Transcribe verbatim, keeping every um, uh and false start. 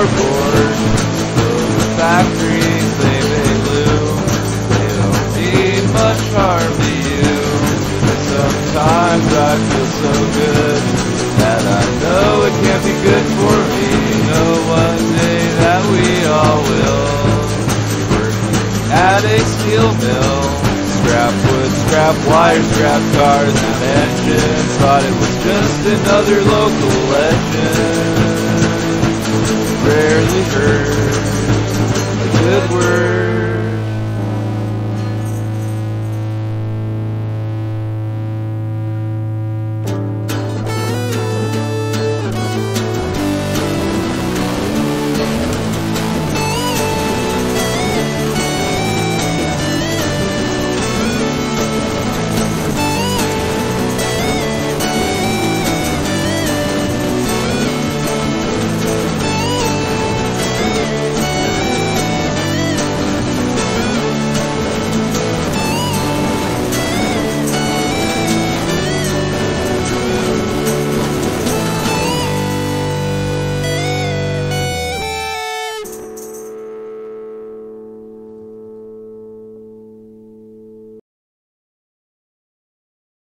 floorboards. Those factories say they loom. They don't mean much harm to you. But sometimes I feel so good that I know it can't be good for me. Know one day that we all will. Working at a steel mill. Scrap wood, scrap wire, scrap cars and engines. Thought it was just another local legend. Rarely heard a good word